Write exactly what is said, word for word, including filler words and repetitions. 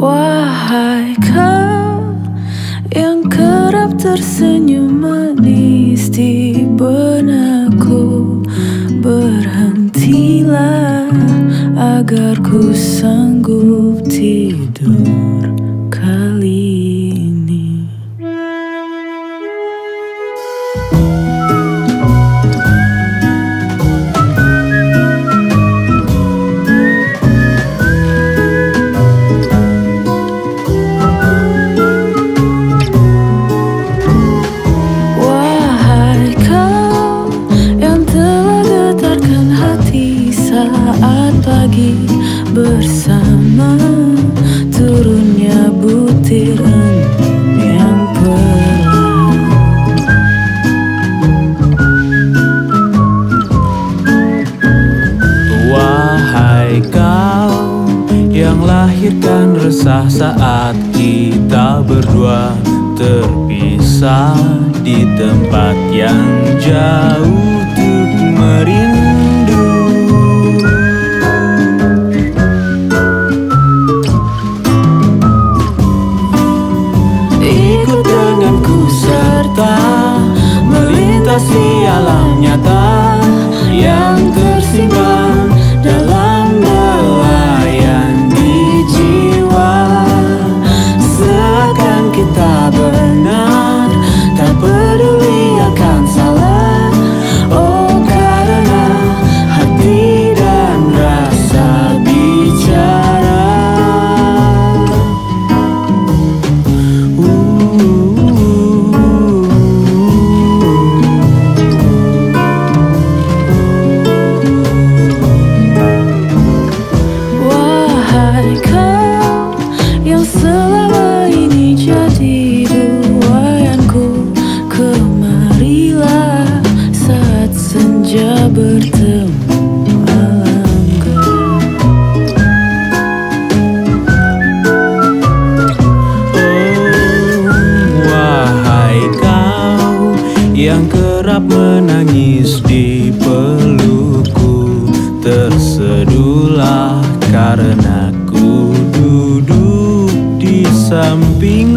Wahai kau yang kerap tersenyum manis di benakku, berhentilah agar ku sanggup tidur kali ini. Saat pagi bersama turunnya butir embun yang perlahan. Wahai kau yang lahirkan resah saat kita berdua terpisah di tempat yang jauh untuk merindu. Melintasi alam nyata yang tersimpan dalam belayan di jiwa, seakan kita benar, tak peduli akan salah. Oh, karena hati dan rasa bicara. Selama ini jadi buayanku, kemarilah saat senja bertemu alam gelap. Oh, wahai kau yang kerap menangis di pelukku, terseduhlah karena ku duduk di samping